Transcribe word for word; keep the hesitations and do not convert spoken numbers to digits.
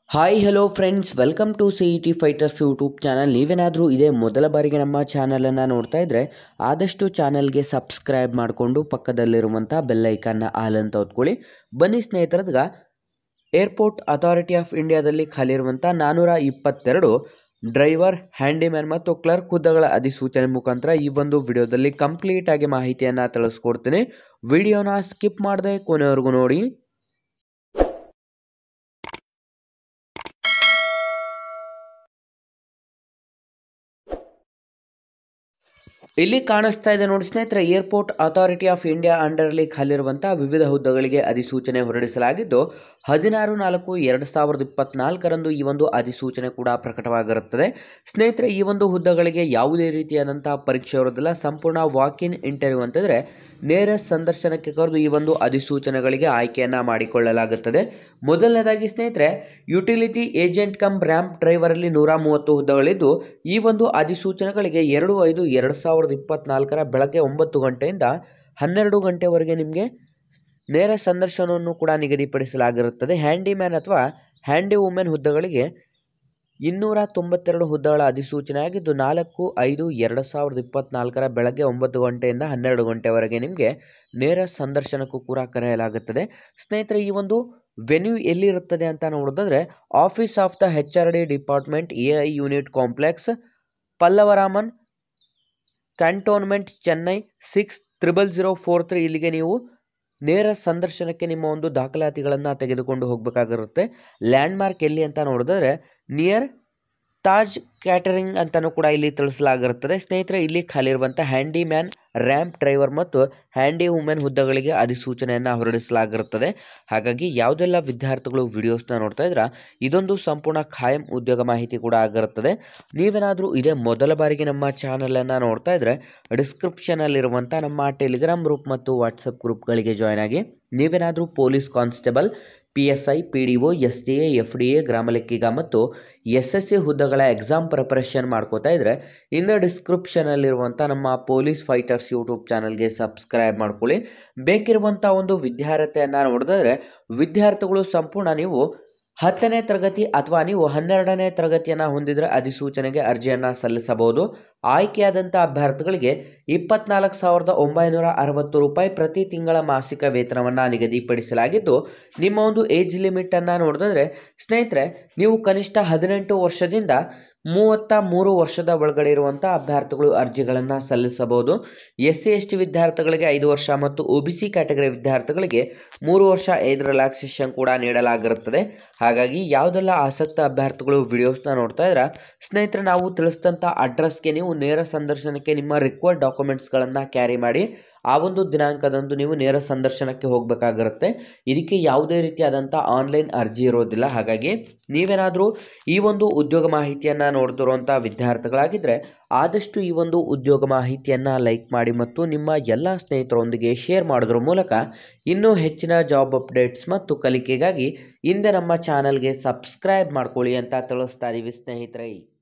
Hi hello friends, welcome to C E T fighters YouTube channel. ನೀವೇನಾದರೂ ಇದೇ ಮೊದಲ ಬಾರಿಗೆ ನಮ್ಮ ಚಾನಲನ್ನು ನೋಡ್ತಾ ಇದ್ದರೆ ಆದಷ್ಟು ಚಾನಲ್ಗೆ ಸಬ್ಸ್ಕ್ರೈಬ್ ಮಾಡಿಕೊಂಡು ಪಕ್ಕದಲ್ಲಿರುವಂಥ ಬೆಲ್ಲೈಕನ್ನ ಆಲ್ ಅಂತ ಹೊತ್ಕೊಳ್ಳಿ. ಬನ್ನಿ ಸ್ನೇಹಿತರದ್ಗ ಏರ್ಪೋರ್ಟ್ ಅಥಾರಿಟಿ ಆಫ್ ಇಂಡಿಯಾದಲ್ಲಿ ಖಾಲಿರುವಂಥ ನಾನ್ನೂರ ಇಪ್ಪತ್ತೆರಡು ಡ್ರೈವರ್, ಹ್ಯಾಂಡಿಮ್ಯಾನ್ ಮತ್ತು ಕ್ಲರ್ಕ್ ಹುದ್ದೆಗಳ ಅಧಿಸೂಚನೆ ಮುಖಾಂತರ ಈ ಒಂದು ವಿಡಿಯೋದಲ್ಲಿ ಕಂಪ್ಲೀಟ್ ಆಗಿ ಮಾಹಿತಿಯನ್ನು ತಿಳಿಸ್ಕೊಡ್ತೀನಿ. ವಿಡಿಯೋನ ಸ್ಕಿಪ್ ಮಾಡದೆ ಕೊನೆವರೆಗೂ ನೋಡಿ. ಇಲ್ಲಿ ಕಾಣಿಸ್ತಾ ಇದೆ ನೋಡಿ ಸ್ನೇಹಿತರೆ, ಏರ್ಪೋರ್ಟ್ ಅಥಾರಿಟಿ ಆಫ್ ಇಂಡಿಯಾ ಅಂಡರ್ಲಿ ಖಾಲಿರುವಂಥ ವಿವಿಧ ಹುದ್ದೆಗಳಿಗೆ ಅಧಿಸೂಚನೆ ಹೊರಡಿಸಲಾಗಿದ್ದು ಹದಿನಾರು ನಾಲ್ಕು ಎರಡು ಸಾವಿರದ ಇಪ್ಪತ್ನಾಲ್ಕರಂದು ಈ ಒಂದು ಅಧಿಸೂಚನೆ ಕೂಡ ಪ್ರಕಟವಾಗಿರುತ್ತದೆ. ಸ್ನೇಹಿತರೆ, ಈ ಒಂದು ಹುದ್ದೆಗಳಿಗೆ ಯಾವುದೇ ರೀತಿಯಾದಂಥ ಪರೀಕ್ಷೆ ಇರೋದಿಲ್ಲ. ಸಂಪೂರ್ಣ ವಾಕ್ ಇನ್ ಇಂಟರ್ವ್ಯೂ ಅಂತಂದರೆ ನೇರ ಸಂದರ್ಶನಕ್ಕೆ ಕರೆದು ಈ ಒಂದು ಅಧಿಸೂಚನೆಗಳಿಗೆ ಆಯ್ಕೆಯನ್ನು ಮಾಡಿಕೊಳ್ಳಲಾಗುತ್ತದೆ. ಮೊದಲನೇದಾಗಿ ಸ್ನೇಹಿತರೆ, ಯುಟಿಲಿಟಿ ಏಜೆಂಟ್ ಕಮ್ ರ್ಯಾಂಪ್ ಡ್ರೈವರಲ್ಲಿ ನೂರ ಮೂವತ್ತು ಹುದ್ದೆಗಳಿದ್ದು ಈ ಒಂದು ಅಧಿಸೂಚನೆಗಳಿಗೆ ಎರಡು ಐದು ಎರಡು ಸಾವಿರದ ಇಪ್ಪತ್ನಾಲ್ಕರ ಬೆಳಗ್ಗೆ ಒಂಬತ್ತು ಗಂಟೆಯಿಂದ ಹನ್ನೆರಡು ಗಂಟೆವರೆಗೆ ನಿಮಗೆ ನೇರ ಸಂದರ್ಶನವನ್ನು ಕೂಡ ನಿಗದಿಪಡಿಸಲಾಗಿರುತ್ತದೆ. ಹ್ಯಾಂಡಿಮ್ಯಾನ್ ಅಥವಾ ಹ್ಯಾಂಡಿ ವುಮೆನ್ ಹುದ್ದೆಗಳಿಗೆ ಇನ್ನೂರ ತೊಂಬತ್ತೆರಡು ಹುದ್ದೆಗಳ ಅಧಿಸೂಚನೆ ಆಗಿದ್ದು ನಾಲ್ಕು ಐದು ಎರಡು ಸಾವಿರದ ಇಪ್ಪತ್ನಾಲ್ಕರ ಬೆಳಗ್ಗೆ ಒಂಬತ್ತು ಗಂಟೆಯಿಂದ ಹನ್ನೆರಡು ಗಂಟೆವರೆಗೆ ನಿಮಗೆ ನೇರ ಸಂದರ್ಶನಕ್ಕೂ ಕೂಡ ಕರೆಯಲಾಗುತ್ತದೆ. ಸ್ನೇಹಿತರೆ, ಈ ಒಂದು ವೆನ್ಯೂ ಎಲ್ಲಿರುತ್ತದೆ ಅಂತ ನೋಡೋದಾದರೆ office of the H R D department, A I unit complex, Pallavaram cantonment, Chennai six triple zero four three. ಇಲ್ಲಿಗೆ ನೀವು ನೇರ ಸಂದರ್ಶನಕ್ಕೆ ನಿಮ್ಮ ಒಂದು ದಾಖಲಾತಿಗಳನ್ನು ತೆಗೆದುಕೊಂಡು ಹೋಗಬೇಕಾಗಿರುತ್ತೆ. ಲ್ಯಾಂಡ್ಮಾರ್ಕ್ ಎಲ್ಲಿ ಅಂತ ನೋಡಿದ್ರೆ ನಿಯರ್ ತಾಜ್ ಕ್ಯಾಟರಿಂಗ್ ಅಂತಲೂ ಕೂಡ ಇಲ್ಲಿ ತಿಳಿಸಲಾಗಿರುತ್ತದೆ. ಸ್ನೇಹಿತರೆ, ಇಲ್ಲಿ ಖಾಲಿರುವಂಥ ಹ್ಯಾಂಡಿಮ್ಯಾನ್, ರ್ಯಾಂಪ್ ಡ್ರೈವರ್ ಮತ್ತು ಹ್ಯಾಂಡಿ ವುಮೆನ್ ಹುದ್ದೆಗಳಿಗೆ ಅಧಿಸೂಚನೆಯನ್ನು ಹೊರಡಿಸಲಾಗಿರುತ್ತದೆ. ಹಾಗಾಗಿ ಯಾವುದೆಲ್ಲ ವಿದ್ಯಾರ್ಥಿಗಳು ವಿಡಿಯೋಸ್ನ ನೋಡ್ತಾ ಇದ್ರೆ ಇದೊಂದು ಸಂಪೂರ್ಣ ಖಾಯಂ ಉದ್ಯೋಗ ಮಾಹಿತಿ ಕೂಡ ಆಗಿರುತ್ತದೆ. ನೀವೇನಾದರೂ ಇದೇ ಮೊದಲ ಬಾರಿಗೆ ನಮ್ಮ ಚಾನಲನ್ನು ನೋಡ್ತಾ ಇದ್ರೆ ಡಿಸ್ಕ್ರಿಪ್ಷನಲ್ಲಿರುವಂಥ ನಮ್ಮ ಟೆಲಿಗ್ರಾಮ್ ಗ್ರೂಪ್ ಮತ್ತು ವಾಟ್ಸಪ್ ಗ್ರೂಪ್ಗಳಿಗೆ ಜಾಯ್ನ್ ಆಗಿ. ನೀವೇನಾದರೂ police constable, P S I, P D O, S D A, F D A, ಗ್ರಾಮ ಲೆಕ್ಕಿಗ ಮತ್ತು ಎಸ್ ಎಸ್ ಸಿ ಹುದ್ದೆಗಳ ಎಕ್ಸಾಮ್ ಪ್ರಿಪರೇಷನ್ ಮಾಡ್ಕೋತಾ ಇದ್ದರೆ ಇಂದ ಡಿಸ್ಕ್ರಿಪ್ಷನಲ್ಲಿರುವಂಥ ನಮ್ಮ ಪೊಲೀಸ್ ಫೈಟರ್ಸ್ ಯೂಟ್ಯೂಬ್ ಚಾನಲ್ಗೆ ಸಬ್ಸ್ಕ್ರೈಬ್ ಮಾಡ್ಕೊಳ್ಳಿ. ಬೇಕಿರುವಂಥ ಒಂದು ವಿದ್ಯಾರ್ಹತೆಯನ್ನು ನೋಡಿದ್ರೆ ವಿದ್ಯಾರ್ಥಿಗಳು ಸಂಪೂರ್ಣ ನೀವು ಹತ್ತನೇ ತರಗತಿ ಅಥವಾ ನೀವು ಹನ್ನೆರಡನೇ ತರಗತಿಯನ್ನು ಹೊಂದಿದರೆ ಅಧಿಸೂಚನೆಗೆ ಅರ್ಜಿಯನ್ನು ಸಲ್ಲಿಸಬಹುದು. ಆಯ್ಕೆಯಾದಂಥ ಅಭ್ಯರ್ಥಿಗಳಿಗೆ ಇಪ್ಪತ್ನಾಲ್ಕು ಸಾವಿರದ ಒಂಬೈನೂರ ಅರವತ್ತು ರೂಪಾಯಿ ಪ್ರತಿ ತಿಂಗಳ ಮಾಸಿಕ ವೇತನವನ್ನು ನಿಗದಿಪಡಿಸಲಾಗಿದ್ದು ನಿಮ್ಮ ಒಂದು ಏಜ್ ಲಿಮಿಟನ್ನು ನೋಡಿದ್ರೆ ಸ್ನೇಹಿತರೆ, ನೀವು ಕನಿಷ್ಠ ಹದಿನೆಂಟು ವರ್ಷದಿಂದ ಮೂವತ್ತ ಮೂರು ವರ್ಷದ ಒಳಗಡೆ ಇರುವಂಥ ಅಭ್ಯರ್ಥಿಗಳು ಅರ್ಜಿಗಳನ್ನು ಸಲ್ಲಿಸಬಹುದು. ಎಸ್ ಸಿ ಎಸ್ ಟಿ ವಿದ್ಯಾರ್ಥಿಗಳಿಗೆ ಐದು ವರ್ಷ ಮತ್ತು ಒ ಬಿ ಸಿ ಕ್ಯಾಟಗರಿ ವಿದ್ಯಾರ್ಥಿಗಳಿಗೆ ಮೂರು ವರ್ಷ ಏಜ್ ರಿಲ್ಯಾಕ್ಸೇಷನ್ ಕೂಡ ನೀಡಲಾಗಿರುತ್ತದೆ. ಹಾಗಾಗಿ ಯಾವುದೆಲ್ಲ ಆಸಕ್ತ ಅಭ್ಯರ್ಥಿಗಳು ವಿಡಿಯೋಸ್ನ ನೋಡ್ತಾ ಇದ್ರೆ ಸ್ನೇಹಿತರೆ, ನಾವು ತಿಳಿಸಿದಂಥ ಅಡ್ರೆಸ್ಗೆ ನೀವು ನೇರ ಸಂದರ್ಶನಕ್ಕೆ ನಿಮ್ಮ ರಿಕ್ವೈರ್ಡ್ ಡಾಕ್ಯುಮೆಂಟ್ಸ್ಗಳನ್ನು ಕ್ಯಾರಿ ಮಾಡಿ ಆ ಒಂದು ದಿನಾಂಕದಂದು ನೀವು ನೇರ ಸಂದರ್ಶನಕ್ಕೆ ಹೋಗಬೇಕಾಗಿರುತ್ತೆ. ಇದಕ್ಕೆ ಯಾವುದೇ ರೀತಿಯಾದಂಥ ಆನ್ಲೈನ್ ಅರ್ಜಿ ಇರೋದಿಲ್ಲ. ಹಾಗಾಗಿ ನೀವೇನಾದರೂ ಈ ಒಂದು ಉದ್ಯೋಗ ಮಾಹಿತಿಯನ್ನು ನೋಡ್ತಿರುವಂಥ ವಿದ್ಯಾರ್ಥಿಗಳಾಗಿದ್ದರೆ ಆದಷ್ಟು ಈ ಒಂದು ಉದ್ಯೋಗ ಮಾಹಿತಿಯನ್ನು ಲೈಕ್ ಮಾಡಿ ಮತ್ತು ನಿಮ್ಮ ಎಲ್ಲ ಸ್ನೇಹಿತರೊಂದಿಗೆ ಶೇರ್ ಮಾಡೋದ್ರ ಮೂಲಕ ಇನ್ನೂ ಹೆಚ್ಚಿನ ಜಾಬ್ ಅಪ್ಡೇಟ್ಸ್ ಮತ್ತು ಕಲಿಕೆಗಾಗಿ ಹಿಂದೆ ನಮ್ಮ ಚಾನಲ್ಗೆ ಸಬ್ಸ್ಕ್ರೈಬ್ ಮಾಡ್ಕೊಳ್ಳಿ ಅಂತ ತಿಳಿಸ್ತಾ ಇದ್ದೀವಿ ಸ್ನೇಹಿತರೆ.